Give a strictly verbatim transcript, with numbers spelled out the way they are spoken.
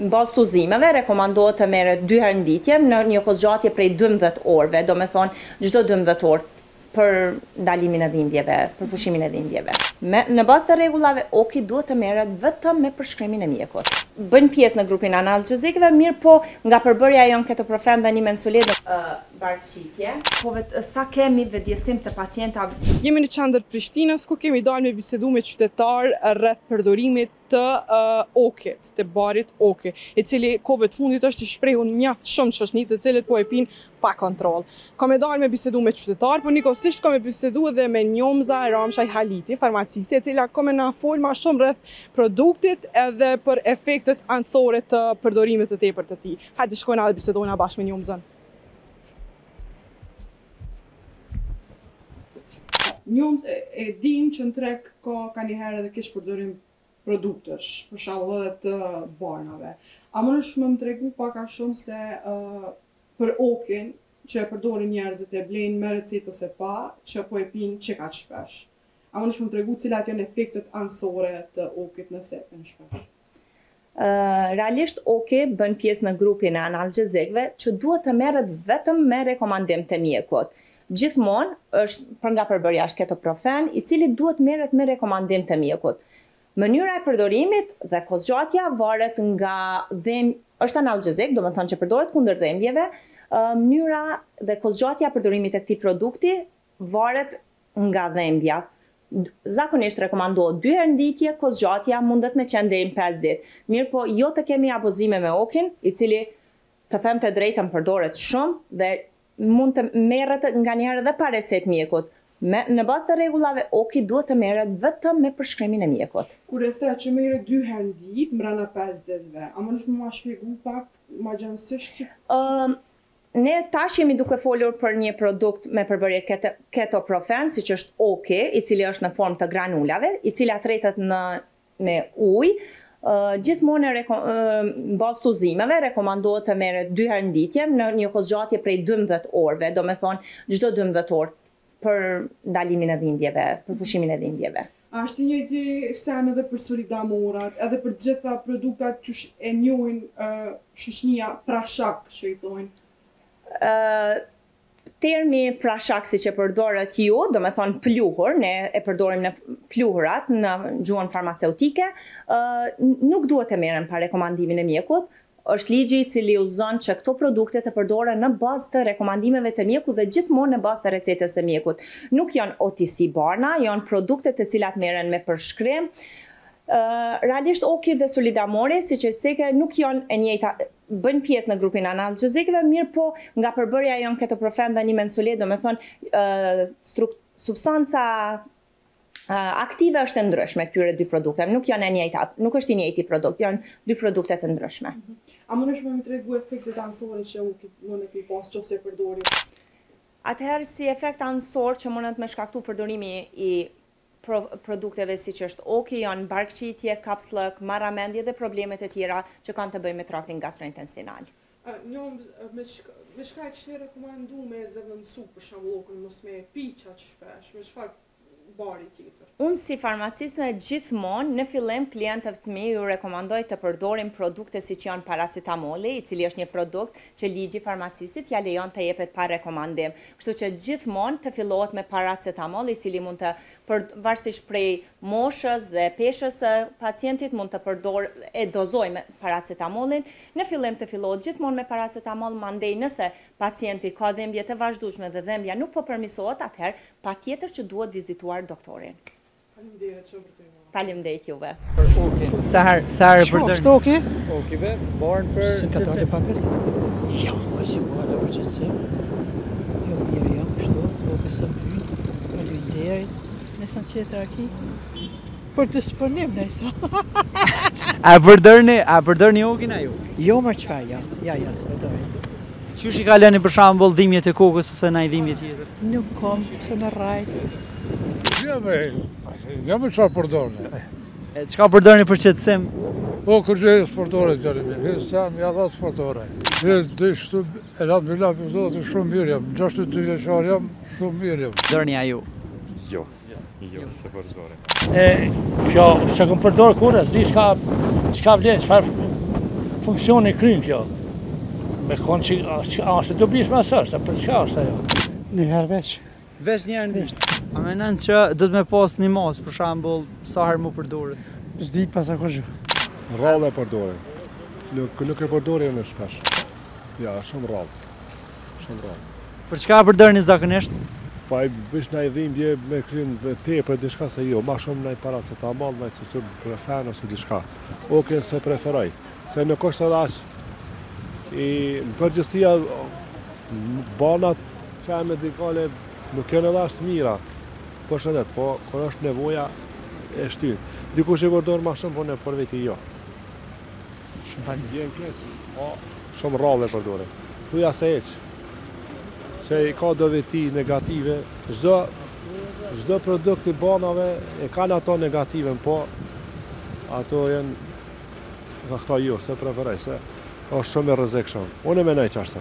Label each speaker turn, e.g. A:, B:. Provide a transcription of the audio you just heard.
A: bazë të uzimeve, rekomandohet të merret dy herë në ditje në një kozgjatje prej dymbëdhjetë orëve, do me thonë çdo dymbëdhjetë orë për ndalimin e dhimbjeve, për pushimin e dhimbjeve. Me, në bazë të rregullave, oki duhet të merret vetëm me përshkrimin e mjekut. Bën pjesë në grupin analgjezikëve, mirë po nga përbërja jon ketoprofen dhe nimensulet në uh, barkëqitje. Po vet, sa kemi vetëdijsim të pacientave.
B: Jemi në qendër Prishtinës ku kemi dalë me bisedu me qytetar rreth përdorimit të uh, okit, të barit oki, i cili kohëve të fundit është i shprehur mjaft shumë shoqni të cilët po e pinë pa kontroll. Kam e dalë me bisedu me qytetar, por nikosisht kam e bisedu edhe me Njomza Ramshaj Haliti, farmaciste, e cila kam e na fol më shumë rreth produktit edhe për efektet anësore të përdorimit të tepërt të tij. Hajde shkojmë edhe bisedojmë bashkë me Njomzën. Njomz, e, e dim që në treg ka ka një herë edhe kish përdorim produktesh, për shembull edhe të barnave. A mundesh më më tregu pak a shumë se uh, për okin që e përdorin njerëzit e blejnë me recetë ose pa, që po e pinë që ka shpesh. A mundesh më më tregu cilat janë efektet anësore të okit nëse e pinë shpesh?
A: Uh, realisht oki bën pjesë në grupin e analgjezikëve që duhet të merret vetëm me rekomandim të mjekut. Gjithmonë është për nga përbërja është ketoprofen, i cili duhet merret me rekomandim të mjekut. Mënyra e përdorimit dhe kozgjatja varet nga dhem, është analgjezik, do të thonë që përdoret kundër dhimbjeve, mënyra dhe kozgjatja e përdorimit të këtij produkti varet nga dhimbja. Zakonisht rekomandohet dy herë në ditje, kozgjatja mundet me qenë deri në pesë ditë. Mirë po, jo të kemi abuzime me okin, i cili të them të drejtën përdoret shumë dhe mund të merret nga njëherë edhe pa recetë mjekut. Me, në bazë të rregullave, oki duhet të merret vetëm me përshkrimin e mjekut.
B: Kur e the që merret dy herë në ditë mbrana pesë ditëve, a mundesh më shpjegu pak më gjansisht?
A: Uh, ne tash jemi duke folur për një produkt me përbërje keto, ketoprofen, siç është oki, i cili është në formë të granulave, i cila tretet në me ujë. Uh, gjithmonë uh, në bazë të uzimeve rekomandohet të merret dy herë në ditje në një kozgjatje prej dymbëdhjetë orëve, do me thonë çdo dymbëdhjetë orë për ndalimin e dhimbjeve, për pushimin e dhimbjeve.
B: A është i njëjti sen edhe për solidamorat, edhe për gjitha produktat që e njohin uh, shoqënia prashak, që i thonë?
A: Uh, termi prashak si që përdoret ju, do me thonë pluhur, ne e përdorim në pluhurat në gjuhën farmaceutike, uh, nuk duhet të merren pa rekomandimin e mjekut. Është ligji i cili udhëzon që këto produkte të përdoren në bazë të rekomandimeve të mjekut dhe gjithmonë në bazë të recetës së mjekut. Nuk janë O T C barna, janë produkte të cilat merren me përshkrim. Uh, realisht oki dhe solidamori, siç e thëke, nuk janë e njëjta, bën pjesë në grupin analgjezikëve, mirë po nga përbërja janë ketoprofen dhe nimensulet, do me thonë uh, substanca uh, aktive është e ndryshme këtyre dy produkteve, nuk janë e njëjta, nuk është i njëjti produkt, janë dy produkte të ndryshme.
B: Mm-hmm. A mundesh më të tregu efektet anësore që oki mund të pas nëse përdori?
A: Atëherë si efekt anësor që mund të më shkaktu përdorimi i pro, produkteve siç është oki, janë barkëqitje, kapslëk, marramendje dhe problemet e tjera që kanë të bëjnë me traktin gastrointestinal.
B: Uh, Njom, me shka, me shka e kishni rekomandu me zëvendësu për shembull okun mos me pi çaq shpesh, me çfarë bari tjetër?
A: Unë si farmaciste gjithmonë në fillim klientëve të mi ju rekomandoj të përdorim produkte siç janë paracetamoli, i cili është një produkt që ligji farmacistit ja lejon të jepet pa rekomandim. Kështu që gjithmonë të fillohet me paracetamol, i cili mund të për, varësisht prej moshës dhe peshës së pacientit mund të përdor e dozoj me paracetamolin. Në fillim të fillohet gjithmonë me paracetamol, mandej nëse pacienti ka dhimbje të vazhdueshme dhe dhimbja nuk po përmirësohet, atëherë patjetër që duhet vizituar doktorin.
B: Faleminderit shumë për të.
A: Faleminderit juve.
C: Për okin. Sa herë sa herë përdor?
D: Ç'është oki?
C: Okive, barn për
D: Së ka dalë pakës? Jo, mos i bëra për çështje. Jo, jo, jo, kështu, oki sa pyet. Faleminderit. Nëse çetra aki. Për disponim nëse.
C: A përdorni, a përdorni okin ajo?
D: Jo, më çfarë, ja. Ja, ja, s'përdor.
C: Qysh i kaloni për shembull dhimbjet e kokës ose ndaj dhimbje tjetër?
D: Nuk kam, se në rajt.
E: Ja me, ja me çfarë përdorni.
C: E çka përdorni për shqetësim?
E: O kërgjë sportore djali mirë, hes jam ja dha sportore. Hes dhe shtu elhamdulillah për zotin shumë mirë jam. gjashtëdhjetë e dy vjeçar jam, shumë mirë jam.
C: Dorni aju?
F: Jo. Jo, se përdore.
D: E, kjo, që këm përdor kur, s'di çka çka vlen, çfarë
E: funksioni kryen kjo. Me konë që është të bishme asë është, për çka është ajo?
D: Një herë veç.
C: Veç njerë në vishë. A menon që do të me pas një mas, për shembull, sa herë mu përdorës?
D: S'di pas ako gjë.
G: Rrallë e përdore. Nuk, nuk e përdore në shpesh. Ja, shumë rrallë. Shumë rrallë.
C: Për çka përdorni zakonisht?
G: Pa i vish në i dhimbje me kryen te për diçka se jo, ma shumë në i paracetamol, në i cësur prefen ose diçka. Oken se preferoj, se nuk është edhe ashtë. I në përgjësia, banat që e medikale nuk janë edhe ashtë mira, po shëndet, po kër është nevoja e shtynë. Dikush e përdor ma shumë, po në për veti jo.
C: Shumë falë.
G: Vjen kësë, po shumë rrallë e përdore. Thuja se eqë. Se ka do veti negative, çdo çdo produkt i banave e kanë ato negative, po ato janë nga këta jo, se preferoj, se është shumë e rrezikshëm. Unë e menoj që ashtu.